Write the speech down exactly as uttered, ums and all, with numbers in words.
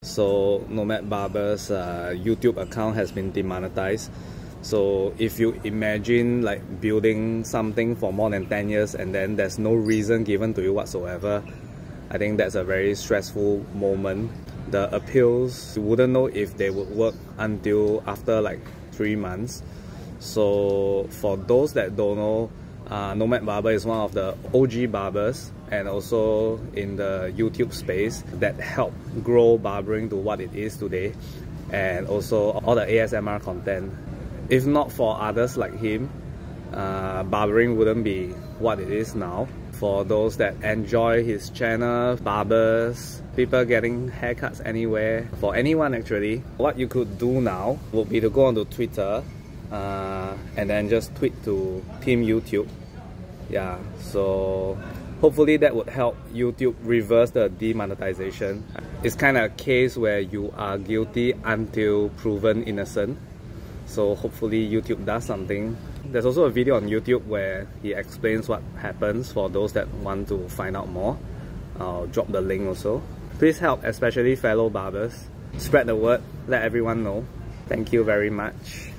So Nomad Barber's uh, YouTube account has been demonetized. So if you imagine like building something for more than ten years and then there's no reason given to you whatsoever, I think that's a very stressful moment. The appeals, you wouldn't know if they would work until after like three months. So for those that don't know, uh, Nomad Barber is one of the O G barbers and also in the YouTube space that helped grow barbering to what it is today, and also all the A S M R content. If not for others like him, uh, barbering wouldn't be what it is now. For those that enjoy his channel, barbers, people getting haircuts anywhere, for anyone actually, what you could do now would be to go onto Twitter uh, and then just tweet to Team YouTube. Yeah, so hopefully that would help YouTube reverse the demonetization. It's kind of a case where you are guilty until proven innocent. So hopefully YouTube does something. There's also a video on YouTube where he explains what happens for those that want to find out more. I'll drop the link also. Please help, especially fellow barbers. Spread the word, let everyone know. Thank you very much.